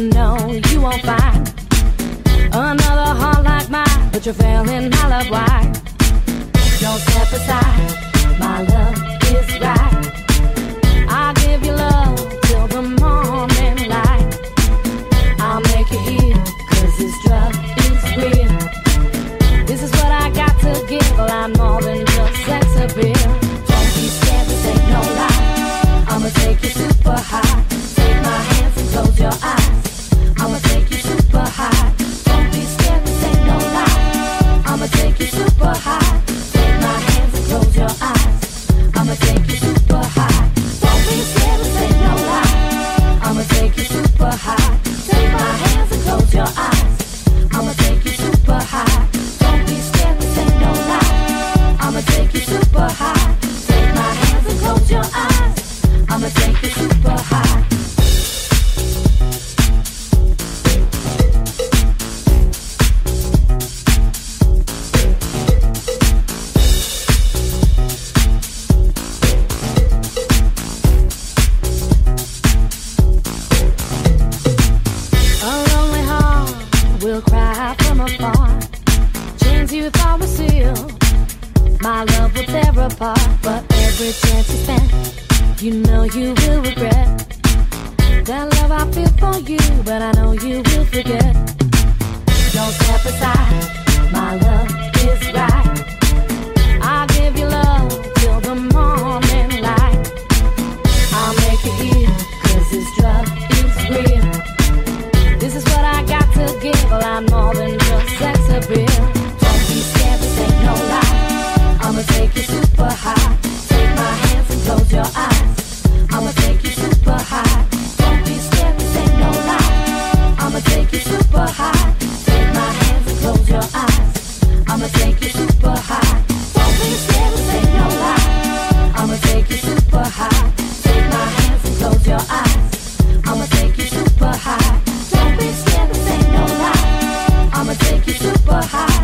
know you won't find another heart like mine, but you fell in my love. Why? Don't step aside, my love is right. I'll give you love till the morning light. I'll make you heal, 'cause this drug is real. This is what I got to give, well, I'm more than just sex appeal. Don't be scared, this ain't no lie. I'ma take you super high. Take my hands and close your eyes. I'ma take you super high. Don't be scared, this ain't no lie. I'ma take you super high. Take my hands and close your eyes. I'ma take you super high. Don't be scared, this ain't no lie. I'ma take you super high. Take my hands and close your eyes. I'ma take you super high. Don't be scared, this ain't no lie. I'ma take you super high. Take my hands and close your eyes. I'ma take you super high. A lonely heart will cry from afar. Chains you thought were sealed, my love will tear apart. But every chance you spend, you know you will regret that love I feel for you, but I know you will forget. Don't step aside, my love is right. I'll give you love till the morning light. I'll make you heal, 'cause this drug is real. This is what I got to give, well, I'm more than just sex appeal. Don't be scared, this ain't no lie. I'ma take you super high. Take my hands and close your eyes. I'ma take you super high. Don't be scared, this ain't no lie. I'ma take you super high. Take my hands and close your eyes. I'ma take you super high. Don't be scared, this ain't no lie. I'ma take you super high. Take my hands and close your eyes. I'ma take you super high. Don't be scared, this ain't no lie. I'ma take you super high.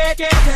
take it.